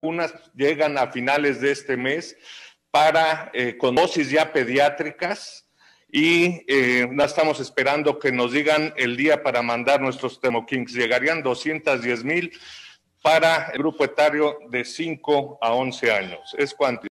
vacunas llegan a finales de este mes para con dosis ya pediátricas y no estamos esperando que nos digan el día para mandar nuestros Thermo-Kings. Llegarían 210,000 para el grupo etario de 5 a 11 años. Es cuanto.